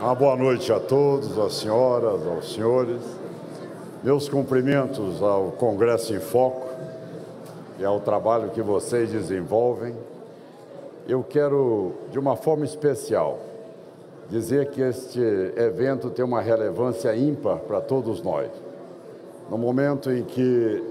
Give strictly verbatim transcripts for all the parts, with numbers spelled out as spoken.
Uma boa noite a todos, às senhoras, aos senhores. Meus cumprimentos ao Congresso em Foco e ao trabalho que vocês desenvolvem. Eu quero, de uma forma especial, dizer que este evento tem uma relevância ímpar para todos nós. No momento em que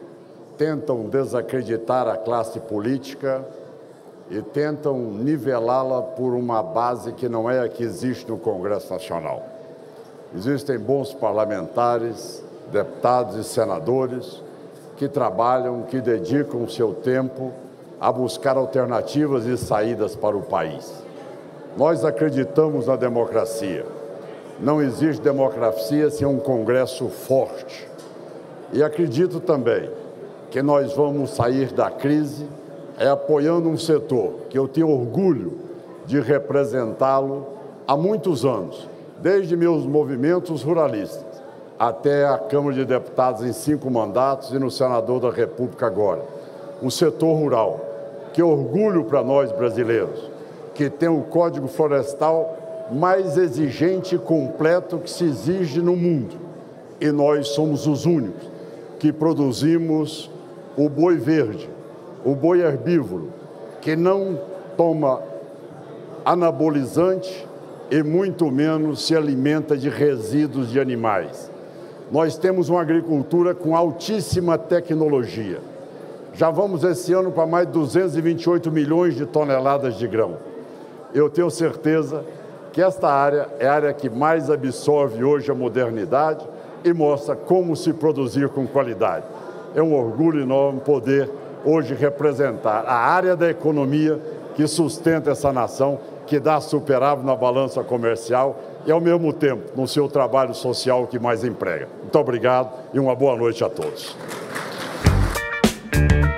tentam desacreditar a classe política e tentam nivelá-la por uma base que não é a que existe no Congresso Nacional. Existem bons parlamentares, deputados e senadores que trabalham, que dedicam o seu tempo a buscar alternativas e saídas para o país. Nós acreditamos na democracia. Não existe democracia sem um Congresso forte. E acredito também que nós vamos sair da crise é apoiando um setor que eu tenho orgulho de representá-lo há muitos anos, desde meus movimentos ruralistas até a Câmara de Deputados em cinco mandatos e no Senador da República agora. Um setor rural, que é orgulho para nós brasileiros, que tem o Código Florestal mais exigente e completo que se exige no mundo. E nós somos os únicos que produzimos o boi verde, o boi herbívoro, que não toma anabolizante e muito menos se alimenta de resíduos de animais. Nós temos uma agricultura com altíssima tecnologia. Já vamos esse ano para mais de duzentos e vinte e oito milhões de toneladas de grão. Eu tenho certeza que esta área é a área que mais absorve hoje a modernidade e mostra como se produzir com qualidade. É um orgulho enorme poder hoje representar a área da economia que sustenta essa nação, que dá superávit na balança comercial e, ao mesmo tempo, no seu trabalho social que mais emprega. Muito obrigado e uma boa noite a todos.